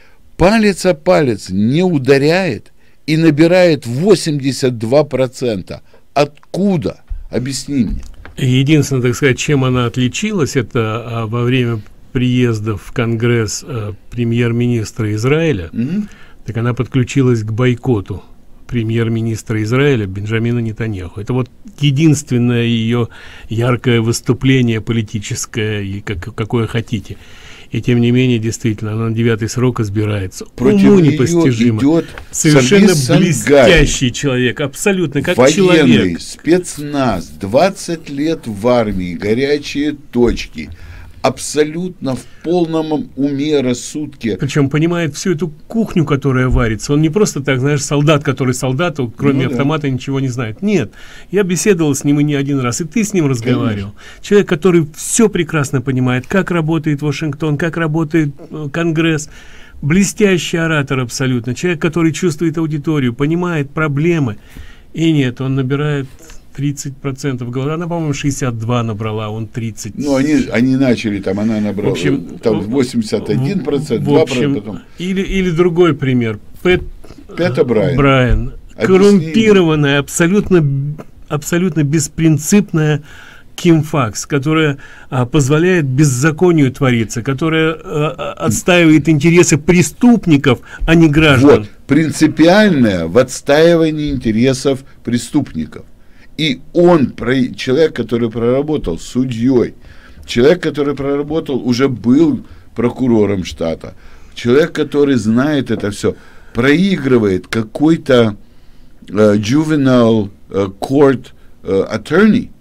палец о палец не ударяет и набирает восемьдесят два процента. Откуда? Объясни мне. Единственное, так сказать, чем она отличилась, это а, во время приезда в Конгресс а, премьер-министра Израиля, mm-hmm. так она подключилась к бойкоту премьер-министра Израиля Бенджамина Нетаньяху. Это вот единственное ее яркое выступление политическое, и как, какое хотите. И тем не менее, действительно, она на девятый срок избирается. Против Уму непостижимо. Идет совершенно блестящий человек, абсолютно как военный, человек. Спецназ, двадцать лет в армии, горячие точки. Абсолютно в полном уме, рассудке. Причем понимает всю эту кухню, которая варится. Он не просто так, знаешь, солдат, который солдат, кроме ну, автомата да. ничего не знает. Нет, я беседовал с ним и не один раз, и ты с ним разговаривал. Конечно. Человек, который все прекрасно понимает, как работает Вашингтон, как работает Конгресс. Блестящий оратор абсолютно. Человек, который чувствует аудиторию, понимает проблемы. И нет, он набирает тридцать процентов голосов. Она, по-моему, шестьдесят два набрала, он тридцать. Ну, они, они начали, там она набрала, в общем, там восемьдесят один процент, два процента потом. Или, или другой пример. Пэт, Пэт Брайан. Брайан. Коррумпированная, абсолютно, абсолютно беспринципная Ким Факс, которая а, позволяет беззаконию твориться, которая а, отстаивает интересы преступников, а не граждан. Вот, принципиальная в отстаивании интересов преступников. И он, человек, который проработал судьей, человек, который проработал, уже был прокурором штата, человек, который знает это все, проигрывает какой-то uh, juvenile uh, court uh, attorney,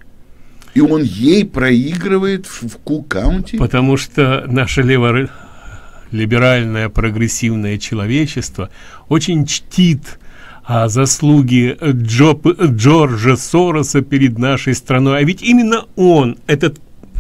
и он ей проигрывает в, в Кук-каунти. Потому что наше лево- либеральное прогрессивное человечество очень чтит а заслуги Джо, Джорджа Сороса перед нашей страной. А ведь именно он, этот,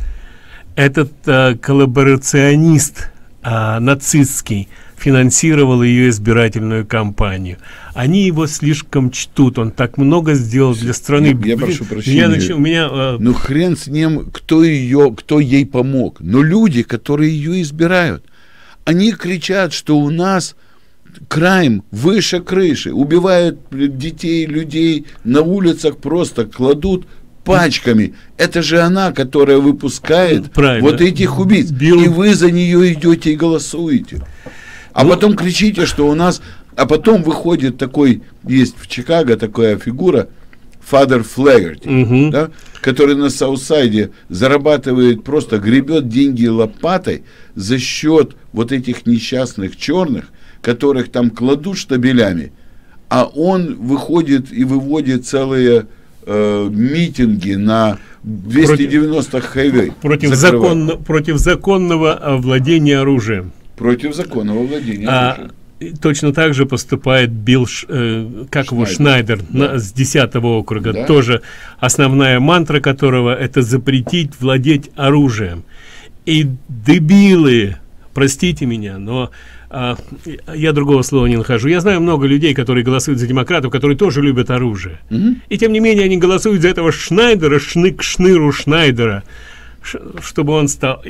этот а, коллаборационист а, нацистский, финансировал ее избирательную кампанию. Они его слишком чтут. Он так много сделал для страны. Я, я Блин, прошу прощения. Я начал, у меня, а... Ну хрен с ним, кто ее, кто ей помог. Но люди, которые ее избирают, они кричат, что у нас крайм выше крыши, убивают детей, людей на улицах, просто кладут пачками. Это же она, которая выпускает Правильно. вот этих убийц. Бил... И вы за нее идете и голосуете. А ну... потом кричите, что у нас... А потом выходит такой, есть в Чикаго такая фигура, Фадер Флэгерти, угу. да, который на Саутсайде зарабатывает, просто гребет деньги лопатой за счет вот этих несчастных черных, которых там кладут штабелями, а он выходит и выводит целые э, митинги на двести девяностых хайвей. Против, законно, против законного владения оружием. Против законного владения а, оружием. Точно так же поступает Билл, э, как Шнайдер. его, Шнайдер, да. на, с десятого округа. Да. Тоже основная мантра которого — это запретить владеть оружием. И дебилы, простите меня, но а, я другого слова не нахожу. Я знаю много людей, которые голосуют за демократов, которые тоже любят оружие. Mm-hmm. И тем не менее они голосуют за этого Шнайдера, шнык шныру Шнайдера, ш, чтобы он стал...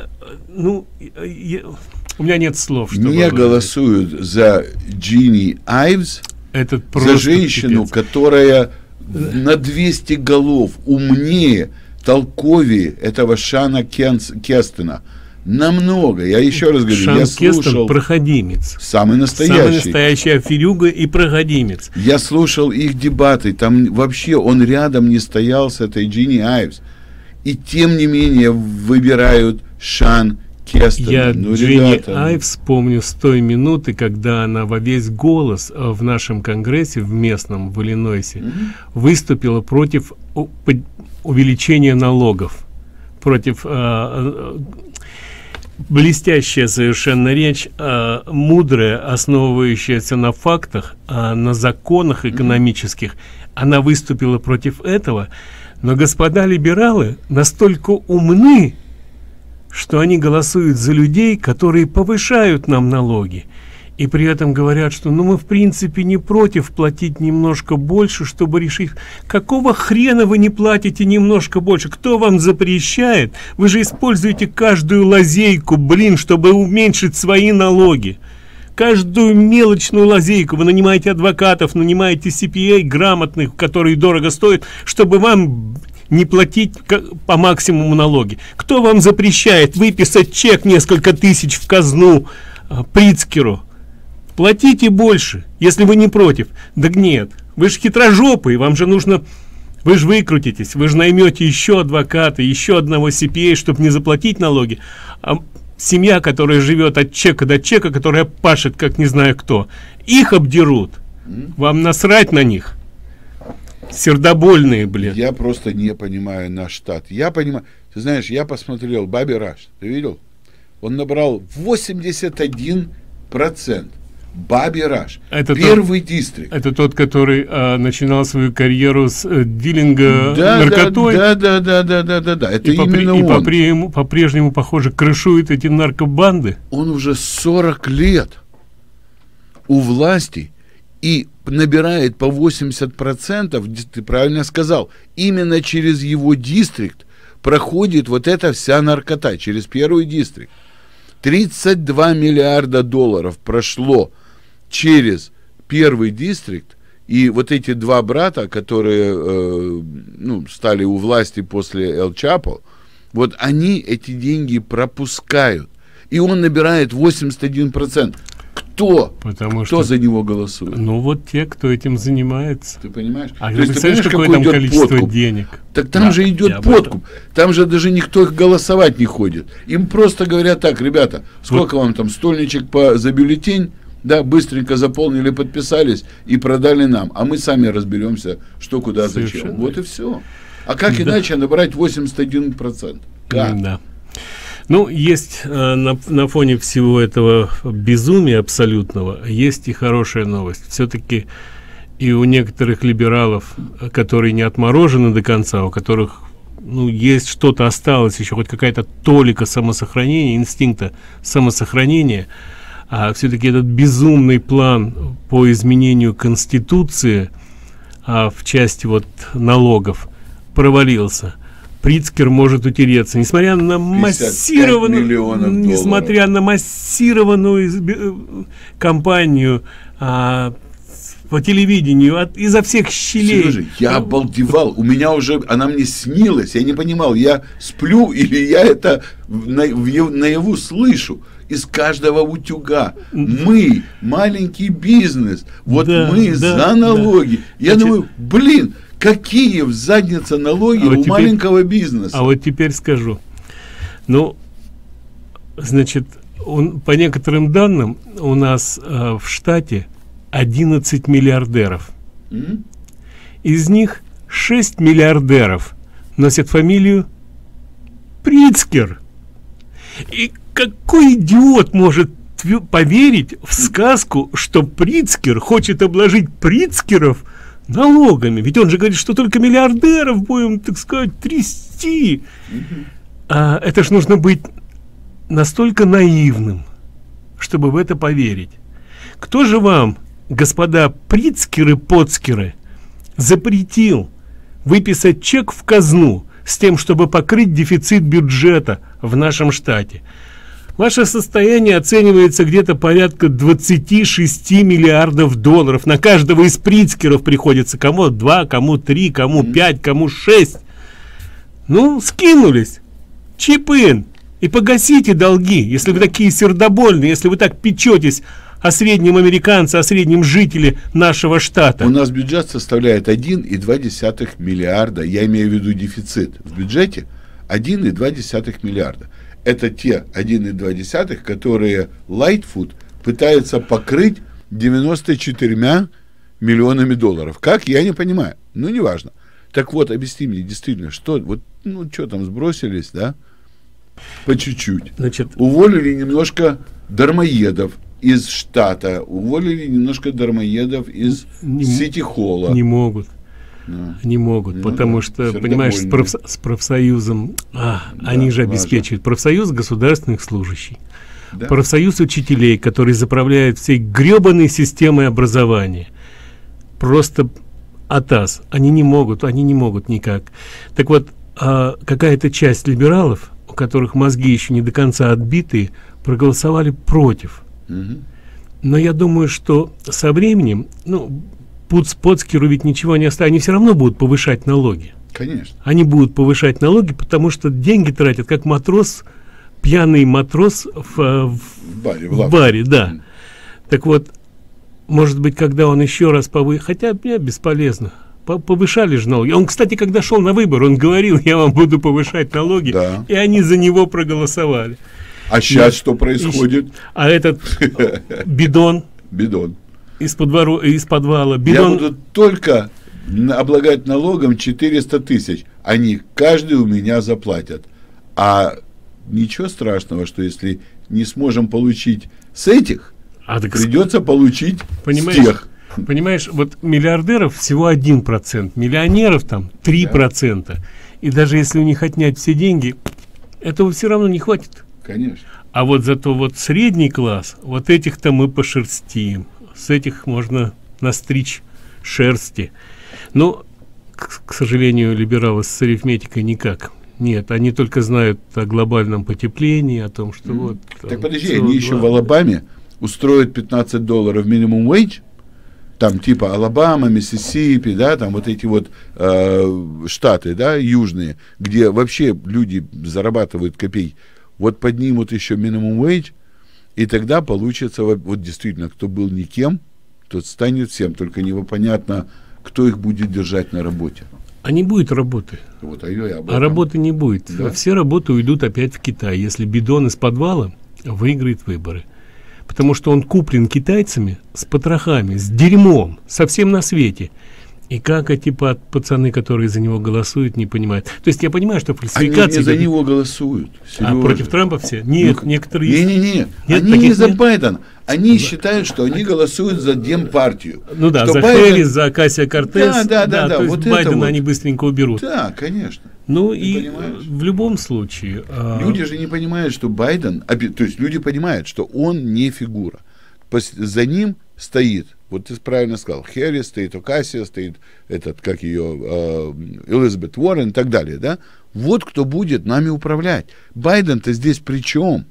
Ну, я, у меня нет слов. Чтобы не голосуют за Джинни Айвс, Это за женщину, пипец. которая на двести голов умнее, толковее этого Шана Кенс, Кестена. Намного. Я еще раз говорю, Шан я Кестен слушал... проходимец. Самый настоящий. Самый настоящий аферюга и проходимец. Я слушал их дебаты. Там вообще он рядом не стоял с этой Джинни Айвс. И тем не менее выбирают Шан Кестена. Я Ну, Дженни ребята, Ай ну. вспомню с той минуты, когда она во весь голос э, в нашем конгрессе, в местном, в Иллинойсе, Мгм. выступила против у- под- увеличения налогов, против э, э, блестящая совершенно речь, э, мудрая, основывающаяся на фактах, э, на законах экономических. Она выступила против этого, но господа либералы настолько умны, что они голосуют за людей, которые повышают нам налоги, и при этом говорят, что ну мы в принципе не против платить немножко больше, чтобы решить. Какого хрена вы не платите немножко больше? Кто вам запрещает? Вы же используете каждую лазейку, блин, чтобы уменьшить свои налоги. Каждую мелочную лазейку. Вы нанимаете адвокатов, нанимаете си пи эй грамотных, которые дорого стоят, чтобы вам не платить по максимуму налоги. Кто вам запрещает выписать чек несколько тысяч в казну а, Прицкеру? Платите больше, если вы не против. Да нет, вы же хитрожопые, вам же нужно... Вы же выкрутитесь, вы же наймете еще адвоката, еще одного си пи эй, чтобы не заплатить налоги. А семья, которая живет от чека до чека, которая пашет, как не знаю кто, их обдерут. Вам насрать на них. Сердобольные, блин. Я просто не понимаю наш штат. Я понимаю, ты знаешь, я посмотрел Бобби Раш, ты видел? Он набрал восемьдесят один процент. Бобби Раш, это первый тот, дистрикт. Это тот, который а, начинал свою карьеру с э, дилинга да, наркотой. Да, да, да, да, да, да, да. Это и именно попри, он. И по-прежнему, по-прежнему, похоже, крышует эти наркобанды. Он уже сорок лет у власти и набирает по восемьдесят процентов, ты правильно сказал, именно через его дистрикт проходит вот эта вся наркота, через первый дистрикт. тридцать два миллиарда долларов прошло через первый дистрикт, и вот эти два брата, которые э, ну, стали у власти после Эль Чапо, вот они эти деньги пропускают, и он набирает восемьдесят один процент. Кто? Потому кто что, за него голосует? Ну вот те, кто этим занимается. Ты понимаешь? А То ты есть, представляешь, ты какое понимаешь, там какой идет количество подкуп? денег? Так там Да, же идет подкуп. Там же даже никто их голосовать не ходит. Им просто говорят так: ребята, сколько вот. вам там стольничек по, за бюллетень? Да, быстренько заполнили, подписались и продали нам. А мы сами разберемся, что, куда, Совершенно. зачем. Вот и все. А как да. иначе набрать восемьдесят один процент? Как? Да. Ну, есть э, на, на фоне всего этого безумия абсолютного, есть и хорошая новость. Все-таки и у некоторых либералов, которые не отморожены до конца, у которых ну, есть что-то осталось, еще хоть какая-то толика самосохранения, инстинкта самосохранения, а все-таки этот безумный план по изменению Конституции а, в части вот налогов провалился. Прицкер может утереться, несмотря на массированную, несмотря на массированную кампанию а, по телевидению от, изо всех щелей. Сережа, я обалдевал, у меня уже, она мне снилась, я не понимал, я сплю или я это на, наяву слышу. Из каждого утюга. Мы, маленький бизнес, вот да, мы да, за налоги. Да. Я Значит, думаю, блин, какие в заднице налоги а вот у теперь, маленького бизнеса? А вот теперь скажу. Ну, значит, он, по некоторым данным, у нас э, в штате одиннадцать миллиардеров. Mm-hmm. Из них шесть миллиардеров носят фамилию Прицкер. И какой идиот может поверить в сказку, что Прицкер хочет обложить Прицкеров налогами? Ведь он же говорит, что только миллиардеров будем, так сказать, трясти. Mm-hmm. А это ж нужно быть настолько наивным, чтобы в это поверить. Кто же вам, господа Прицкеры-Поцкеры, запретил выписать чек в казну с тем, чтобы покрыть дефицит бюджета в нашем штате? Ваше состояние оценивается где-то порядка двадцати шести миллиардов долларов. На каждого из Прицкеров приходится кому два, кому три, кому пять, кому шесть. Ну, скинулись. Чип-ин. И погасите долги, если вы такие сердобольные, если вы так печетесь о среднем американце, о среднем жителе нашего штата. У нас бюджет составляет один и два десятых миллиарда. Я имею в виду дефицит в бюджете один и два десятых миллиарда. это те один и два десятых, которые Lightfoot пытается покрыть девяносто четырьмя миллионами долларов. Как? Я не понимаю. Ну, неважно. Так вот, объясни мне, действительно, что, вот, ну, что там, сбросились, да? По чуть-чуть. Значит, уволили немножко дармоедов из штата, уволили немножко дармоедов из Сити-холла. Не могут. Да. Не могут, ну, потому да, что, понимаешь, с, проф, с профсоюзом, а, да, они же обеспечивают. Важно. Профсоюз государственных служащих. Да. Профсоюз учителей, который заправляет всей гребаной системой образования. Просто атас. Они не могут, они не могут никак. Так вот, а, какая-то часть либералов, у которых мозги еще не до конца отбиты, проголосовали против. Угу. Но я думаю, что со временем, ну, Потскеру ведь ничего не оставит, они все равно будут повышать налоги. Конечно. Они будут повышать налоги, потому что деньги тратят, как матрос, пьяный матрос в, в, в баре, в баре, да. Mm. Так вот, может быть, когда он еще раз повысит, хотя мне бесполезно, повышали же налоги. Он, кстати, когда шел на выбор, он говорил, я вам буду повышать налоги, да. И они за него проголосовали. А сейчас что происходит? А этот бидон. Бидон. Из, подвору, из подвала. Бидон... Я буду только облагать налогом четыреста тысяч. Они каждый у меня заплатят. А ничего страшного, что если не сможем получить с этих, а так придется получить с тех. Понимаешь, вот миллиардеров всего один процент, миллионеров там три процента. Да. И даже если у них отнять все деньги, этого все равно не хватит. Конечно. А вот зато вот средний класс, вот этих-то мы пошерстим. С этих можно настричь шерсти. Но, к, к сожалению, либералы с арифметикой никак. Нет, они только знают о глобальном потеплении, о том, что mm. вот... Так там, подожди, они еще в Алабаме устроят пятнадцать долларов минимум wage, там типа Алабама, Миссисипи, да, там вот эти вот э, штаты, да, южные, где вообще люди зарабатывают копейки, вот поднимут еще минимум wage, и тогда получится, вот действительно, кто был никем, тот станет всем, только непонятно, кто их будет держать на работе. А не будет работы. Вот, а, я а работы не будет. Да? Все работы уйдут опять в Китай, если бидон из подвала выиграет выборы. Потому что он куплен китайцами с потрохами, с дерьмом, совсем на свете. И как эти пацаны, которые за него голосуют, не понимают. То есть я понимаю, что фальсификации... Они не за него голосуют. Сережа. А против Трампа все? Нет, ну, некоторые... Не-не-не, они не за Байдена. Они да. считают, что они голосуют за Демпартию. Ну да, что за Байден... Хэрис, за Кассия Кортес. Да, да, да. да, то вот есть Байдена вот. они быстренько уберут. Да, конечно. Ну Ты и понимаешь? в любом случае... Люди а... же не понимают, что Байден... То есть люди понимают, что он не фигура. За ним стоит... Вот ты правильно сказал, Хэрис стоит, Окасия стоит, этот, как ее, э, Элизабет Уоррен и так далее, да? Вот кто будет нами управлять. Байден-то здесь при чем?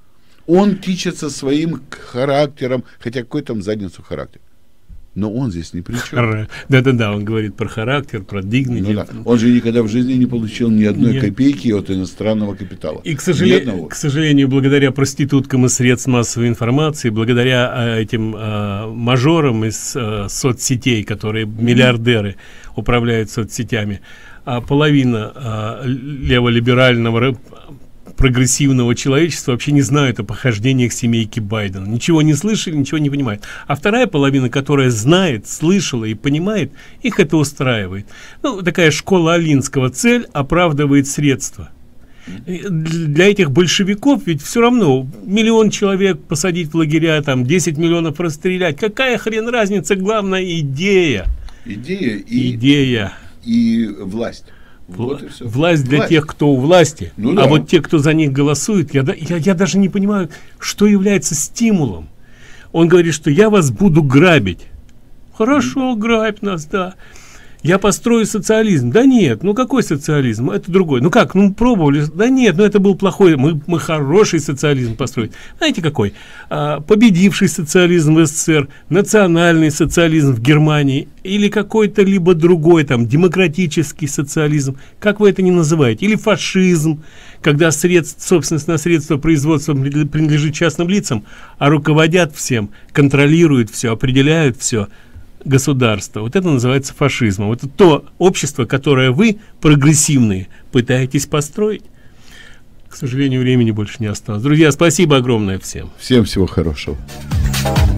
Он тичется своим характером, хотя какой там задницу характер. Но он здесь ни при чем. Да-да-да, он говорит про характер, про dignity. Ну, да. Он же никогда в жизни не получил ни одной Нет. копейки от иностранного капитала. И, к, сожале... к сожалению, благодаря проституткам из средств массовой информации, благодаря а, этим а, мажорам из а, соцсетей, которые mm-hmm. миллиардеры управляют соцсетями, а половина а, леволиберального прогрессивного человечества вообще не знают о похождениях семейки Байдена. Ничего не слышали, ничего не понимают. А вторая половина, которая знает, слышала и понимает, их это устраивает. Ну, такая школа Алинского: цель оправдывает средства. Для этих большевиков ведь все равно миллион человек посадить в лагеря, там десять миллионов расстрелять. Какая хрен разница, главная идея. Идея и, идея. и власть. Вот и все. Власть для власть. тех, кто у власти, ну, да. А вот те, кто за них голосует, я, я, я даже не понимаю, что является стимулом. Он говорит, что я вас буду грабить. Хорошо, mm. грабь нас, да. Я построю социализм. Да нет, ну какой социализм? Это другой. Ну как, ну пробовали. Да нет, ну это был плохой. Мы, мы хороший социализм построить. Знаете какой? А, победивший социализм в СССР, национальный социализм в Германии или какой-то либо другой, там, демократический социализм. Как вы это ни называете? Или фашизм, когда средств, собственность на средства производства принадлежит частным лицам, а руководят всем, контролируют все, определяют все. Государство. Вот это называется фашизмом. Это то общество, которое вы, прогрессивные, пытаетесь построить. К сожалению, времени больше не осталось. Друзья, спасибо огромное всем. Всем всего хорошего.